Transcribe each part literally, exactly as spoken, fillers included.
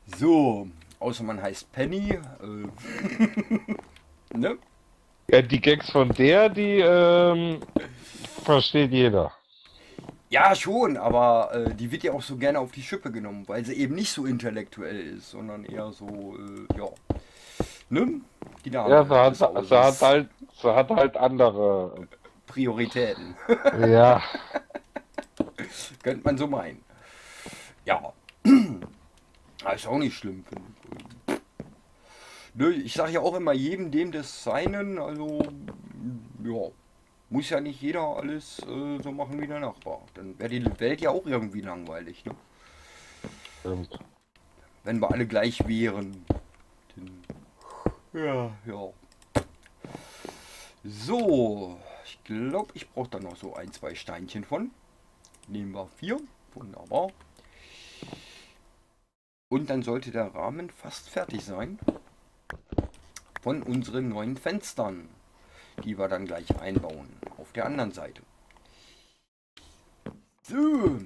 So, außer man heißt Penny. Äh, ne? Ja, die Gags von der, die ähm, versteht jeder. Ja, schon, aber äh, die wird ja auch so gerne auf die Schippe genommen, weil sie eben nicht so intellektuell ist, sondern eher so, äh, ja, ne? Die Ja, Dame sie hat, des sie hat Hauses. halt, sie hat halt andere. Prioritäten. Ja, Könnte man so meinen. Ja, ist auch nicht schlimm, finde ich. Nö, ich sage ja auch immer jedem dem des Seinen, also, ja, muss ja nicht jeder alles äh, so machen wie der Nachbar. Dann wäre die Welt ja auch irgendwie langweilig, ne? stimmt. Wenn wir alle gleich wären. Dann, ja, ja. So, ich glaube, ich brauche da noch so ein, zwei Steinchen von. Nehmen wir vier. Wunderbar. Und dann sollte der Rahmen fast fertig sein. Von unseren neuen Fenstern. Die wir dann gleich einbauen. Auf der anderen Seite. So.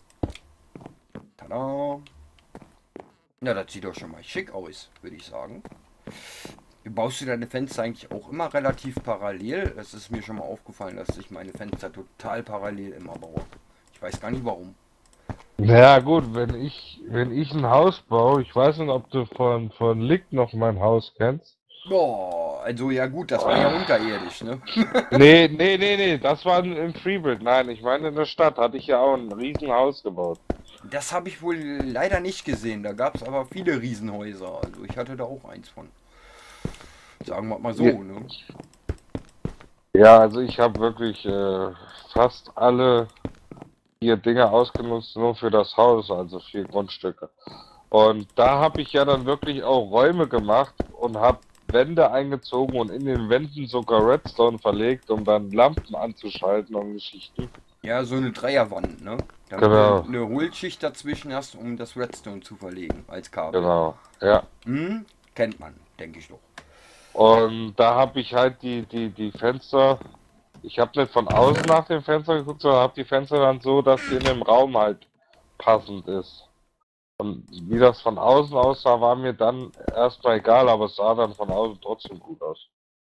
Tada. Ja, das sieht doch schon mal schick aus, würde ich sagen. Baust du deine Fenster eigentlich auch immer relativ parallel? Das ist mir schon mal aufgefallen, dass ich meine Fenster total parallel immer baue. Ich weiß gar nicht warum. Ja gut, wenn ich, wenn ich ein Haus baue, ich weiß nicht, ob du von, von Lick noch mein Haus kennst. Boah, also ja gut, das war ja unterirdisch, ne? Nee, nee, nee, nee, das war im Freebuild. Nein, ich meine in der Stadt hatte ich ja auch ein riesen Haus gebaut. Das habe ich wohl leider nicht gesehen. Da gab es aber viele Riesenhäuser. Also ich hatte da auch eins von. Sagen wir mal so, Ja, ne? ja, also ich habe wirklich äh, fast alle vier Dinge ausgenutzt, nur für das Haus, also vier Grundstücke. Und da habe ich ja dann wirklich auch Räume gemacht und habe Wände eingezogen und in den Wänden sogar Redstone verlegt, um dann Lampen anzuschalten und Geschichten. Ja, so eine Dreierwand, ne? Damit du Genau, eine Hohlschicht dazwischen hast, um das Redstone zu verlegen als Kabel. genau, ja. Hm? Kennt man, denke ich doch. Und da habe ich halt die, die, die Fenster, ich habe nicht von außen nach dem Fenster geguckt, sondern habe die Fenster dann so, dass die in dem Raum halt passend ist. Und wie das von außen aussah, war mir dann erstmal egal, aber es sah dann von außen trotzdem gut aus.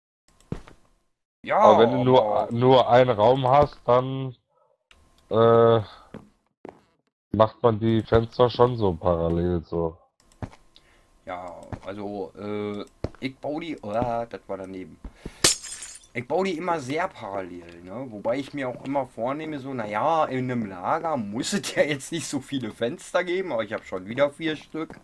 Ja, Aber wenn du nur, aber nur einen Raum hast, dann äh, macht man die Fenster schon so parallel so. ja, also äh, ich baue die, oh, das war daneben. Ich baue die immer sehr parallel, ne? Wobei ich mir auch immer vornehme, so, naja, in einem Lager muss es ja jetzt nicht so viele Fenster geben, aber ich habe schon wieder vier Stück.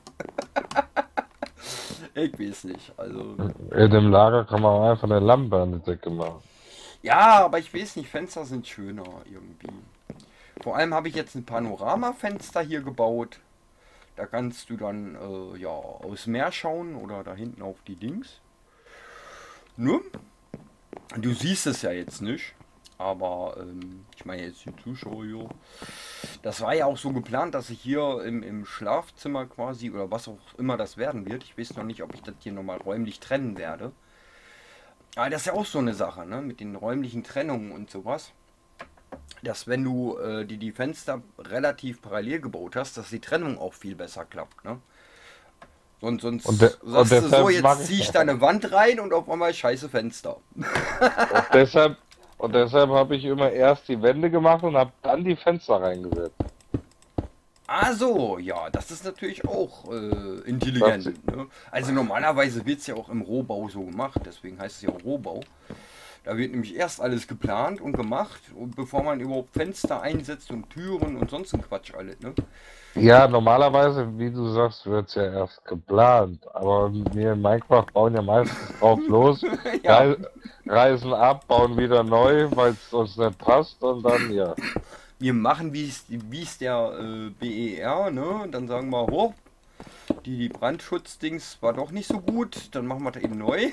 Ich weiß nicht, also. In dem Lager kann man auch einfach eine Lampe an die Decke machen. Ja, aber ich weiß nicht, Fenster sind schöner irgendwie. Vor allem habe ich jetzt ein Panoramafenster hier gebaut. Da kannst du dann äh, ja aufs Meer schauen oder da hinten auf die Dings. Ne? Du siehst es ja jetzt nicht. Aber ähm, ich meine jetzt die Zuschauer hier. Das war ja auch so geplant, dass ich hier im, im Schlafzimmer quasi oder was auch immer das werden wird. Ich weiß noch nicht, ob ich das hier nochmal räumlich trennen werde. Aber das ist ja auch so eine Sache, ne? Mit den räumlichen Trennungen und sowas. Dass wenn du äh, die, die Fenster relativ parallel gebaut hast, dass die Trennung auch viel besser klappt, ne? Sonst, Und, de sonst und sagst du so, deshalb mag jetzt ziehe ich ich da eine Wand rein und auf einmal scheiße Fenster. und deshalb und deshalb habe ich immer erst die Wände gemacht und habe dann die Fenster reingesetzt. Ah so, ja, das ist natürlich auch äh, Das, intelligent. Ne? Also normalerweise wird es ja auch im Rohbau so gemacht, deswegen heißt es ja auch Rohbau. Da wird nämlich erst alles geplant und gemacht, und bevor man überhaupt Fenster einsetzt und Türen und sonst ein Quatsch alles. Ne? ja, normalerweise, wie du sagst, wird's ja erst geplant. Aber wir in Minecraft bauen ja meistens drauf los, Ja, rei reisen ab, bauen wieder neu, weil es uns nicht passt und dann, ja. wir machen wie es wie es der äh, B E R, ne? Dann sagen wir, oh, die, die Brandschutzdings war doch nicht so gut, dann machen wir das eben neu.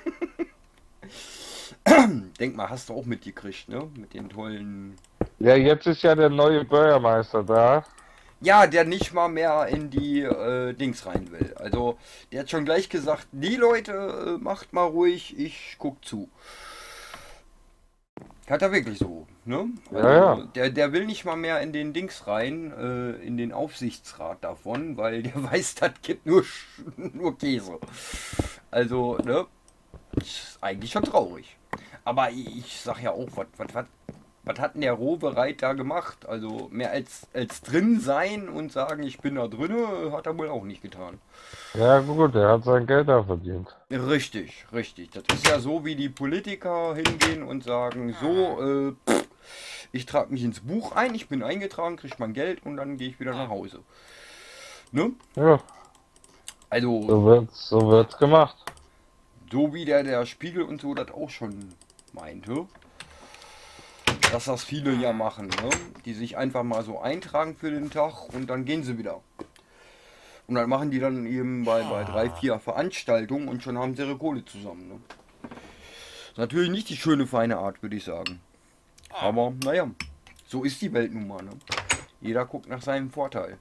Denk mal, hast du auch mitgekriegt, ne? Mit den tollen. Ja, jetzt ist ja der neue Bürgermeister da. Ja, der nicht mal mehr in die äh, Dings rein will. Also, der hat schon gleich gesagt, die Leute, äh, macht mal ruhig, ich guck zu. Hat er wirklich so, ne? Also Ja, ja. der, der will nicht mal mehr in den Dings rein, äh, in den Aufsichtsrat davon, weil der weiß, das gibt nur, Sch- nur Käse. Also, ne? Ist eigentlich schon traurig. Aber ich, ich sag ja auch, was, was, was, was hat denn der Rovereit da gemacht? Also mehr als, als drin sein und sagen, ich bin da drinne, hat er wohl auch nicht getan. Ja, gut, er hat sein Geld da verdient. Richtig, richtig. Das ist ja so, wie die Politiker hingehen und sagen, so, äh, pff, ich trage mich ins Buch ein, ich bin eingetragen, kriege mein Geld und dann gehe ich wieder nach Hause. Ne? Ja, Also, so wird's, so wird's gemacht. so wie der, der Spiegel und so das auch schon meinte, dass das viele ja machen, ne? Die sich einfach mal so eintragen für den Tag und dann gehen sie wieder. Und dann machen die dann eben bei, bei drei, vier Veranstaltungen und schon haben sie ihre Kohle zusammen. Ne? Ist natürlich nicht die schöne, feine Art, würde ich sagen. Aber naja, so ist die Welt nun mal. Ne? Jeder guckt nach seinem Vorteil.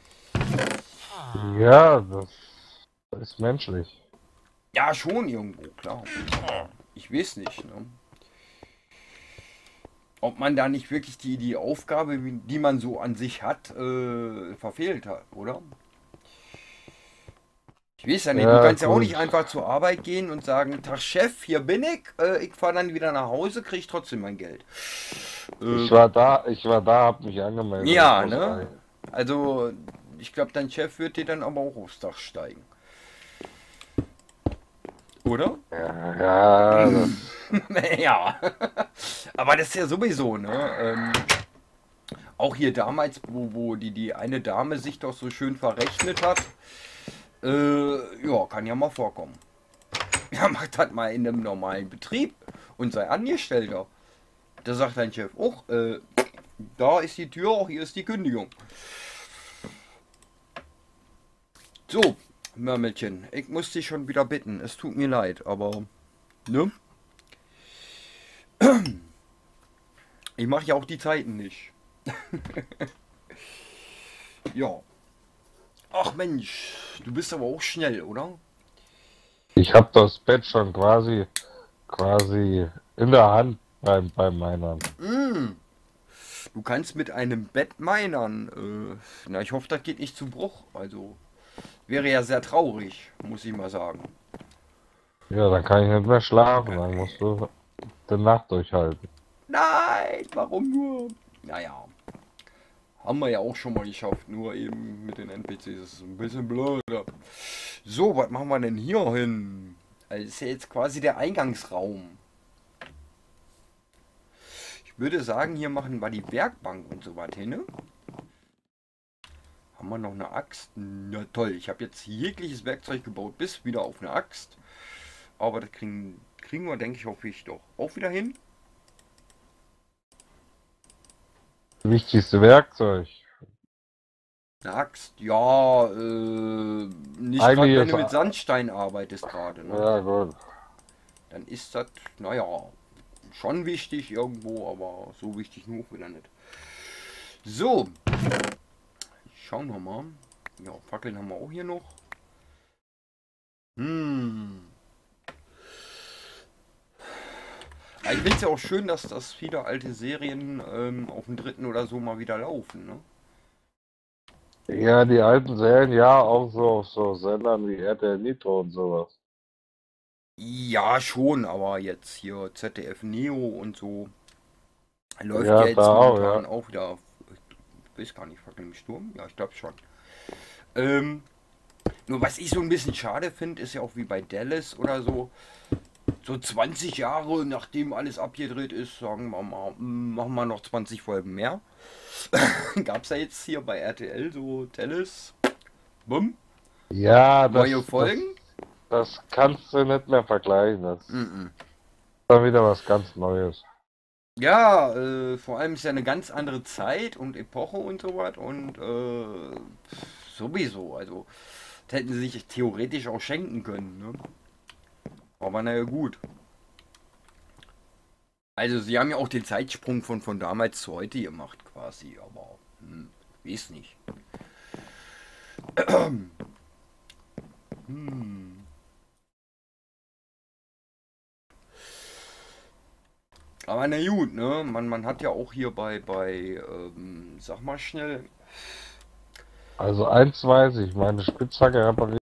Ja, das ist menschlich. Ja, schon irgendwo, klar. Ich weiß nicht, ne? Ob man da nicht wirklich die, die Aufgabe, wie- die man so an sich hat, äh, verfehlt hat, oder? Ich weiß ja nicht, du Ja, kannst ja auch nicht gut. einfach zur Arbeit gehen und sagen, Tag Chef, hier bin ich, äh, ich fahre dann wieder nach Hause, kriege trotzdem mein Geld. Äh, Ich war da, ich war da, hab mich angemeldet, ich ja, muss ne? rein. Also, ich glaube, dein Chef wird dir dann aber auch aufs Dach steigen. Oder? Ja, ja, das, Ja. Aber das ist ja sowieso, ne? Ähm, auch hier damals, wo, wo die, die eine Dame sich doch so schön verrechnet hat. Äh, ja, kann ja mal vorkommen. Ja, macht das mal in einem normalen Betrieb und sei Angestellter. Da sagt dein Chef, oh, äh, da ist die Tür, auch hier ist die Kündigung. So, Mörmelchen, ich muss dich schon wieder bitten. Es tut mir leid, aber, ne? Ich mache ja auch die Zeiten nicht. Ja. Ach Mensch, du bist aber auch schnell, oder? ich hab das Bett schon quasi, quasi in der Hand beim, bei meinen. Mm, du kannst mit einem Bett meinern. Äh, na, ich hoffe, das geht nicht zu Bruch. Also, wäre ja sehr traurig, muss ich mal sagen. Ja, dann kann ich nicht mehr schlafen, dann musst du die Nacht durchhalten. Nein, warum nur? Naja, haben wir ja auch schon mal geschafft, nur eben mit den N P Cs ist es ein bisschen blöder. So, was machen wir denn hier hin? Das ist ja jetzt quasi der Eingangsraum. Ich würde sagen, hier machen wir die Werkbank und so was hin. Ne? Haben wir noch eine Axt? Na toll, ich habe jetzt jegliches Werkzeug gebaut, bis wieder auf eine Axt. Aber das kriegen, kriegen wir, denke ich, hoffe ich doch auch wieder hin. Wichtigste Werkzeug. Eine Axt, ja, äh, nicht gerade, Eigentlich wenn ist, du mit Sandstein arbeitest gerade. Ne? ja gut. Dann ist das, naja, schon wichtig irgendwo, aber so wichtig nur wieder nicht. So, schauen wir mal. Ja, Fackeln haben wir auch hier noch. Hm. Aber ich finde es ja auch schön, dass das viele alte Serien ähm, auf dem dritten oder so mal wieder laufen. Ne? Ja, die alten Serien, ja, auch so auf so Sendern wie R T L Nitro und sowas. Ja, schon, aber jetzt hier Z D F Neo und so läuft Ja, ja da jetzt auch, ja. momentan auch wieder. Ich weiß gar nicht, Fackeln im Sturm? Ja, ich glaube schon. Ähm, nur was ich so ein bisschen schade finde, ist ja auch wie bei Dallas oder so. So zwanzig Jahre nachdem alles abgedreht ist, sagen wir mal, hm, machen wir noch zwanzig Folgen mehr. Gab es ja jetzt hier bei R T L so Dallas, bumm, Ja, neue das, das, Folgen. das kannst du nicht mehr vergleichen. Das ist Mm-mm. dann wieder was ganz Neues. Ja, äh, vor allem ist ja eine ganz andere Zeit und Epoche und so was und äh, sowieso, also das hätten sie sich theoretisch auch schenken können, ne? Aber naja, gut. Also sie haben ja auch den Zeitsprung von, von damals zu heute gemacht quasi, aber hm, weiß nicht. Hm. Aber Ja, na gut, ne? Man, man hat ja auch hier bei, bei, ähm, sag mal schnell. Also eins weiß ich, meine Spitzhacke repariert